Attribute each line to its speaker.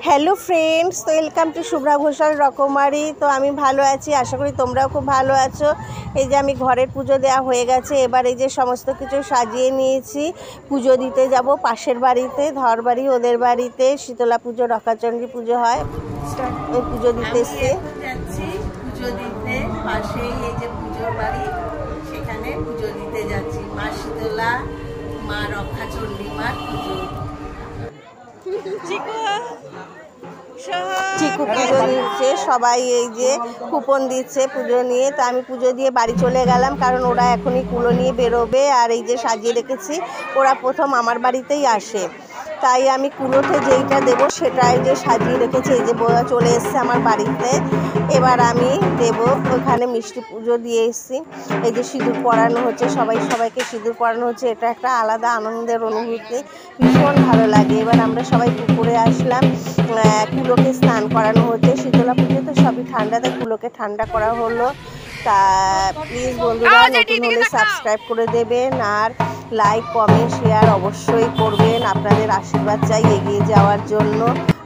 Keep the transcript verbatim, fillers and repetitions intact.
Speaker 1: Hello friends, তো welcome to Shubhra Ghoshal রকমারি। তো আমি ভালো আছি, আশা করি তোমরাও খুব ভালো আছো। এই যে আমি ঘরের পুজো দেওয়া হয়ে গেছে, এবার এই যে সমস্ত কিছু সাজিয়ে নিয়েছি। পুজো দিতে যাব পাশের বাড়িতে, ধর বাড়ি ওদের বাড়িতে শীতলা পুজো, রকাচণ্ডী পুজো হয়। ওই পুজো দিতে এসছি,
Speaker 2: যাচ্ছি পুজো দিতে। পাশেই এই যে পুজোর বাড়ি, সেখানে পুজো দিতে যাচ্ছি। মা শীতলা, মা রক্ষাচণ্ডী মার পুজো।
Speaker 1: চিকু পুজো দিচ্ছে, সবাই এই যে কুপন দিচ্ছে পুজো নিয়ে। তো আমি পুজো দিয়ে বাড়ি চলে গেলাম, কারণ ওরা এখনই কুলো নিয়ে বেরোবে। আর এই যে সাজিয়ে রেখেছি, ওরা প্রথম আমার বাড়িতেই আসে, তাই আমি কুলোতে যেইটা দেবো সেটাই যে সাজিয়ে রেখেছি। এই যে বোয়া চলে এসছে আমার বাড়িতে, এবার আমি দেব। ওখানে মিষ্টি পুজো দিয়ে এসেছি। এই যে সিঁদুর পরানো হচ্ছে, সবাই সবাইকে সিঁদুর পরানো হচ্ছে। এটা একটা আলাদা আনন্দের অনুভূতি, ভীষণ ভালো লাগে। এবার আমরা সবাই পুকুরে আসলাম, কুলোকে স্নান করানো হচ্ছে। শীতলা পুজো তো সবই ঠান্ডাতে, কুলোকে ঠান্ডা করা হলো। তা প্লিজ বন্ধুরা, নতুন হলে সাবস্ক্রাইব করে দেবেন, আর লাইক কমেন্ট শেয়ার অবশ্যই করবেন। আপনাদের আশীর্বাদ চাই এগিয়ে যাওয়ার জন্য।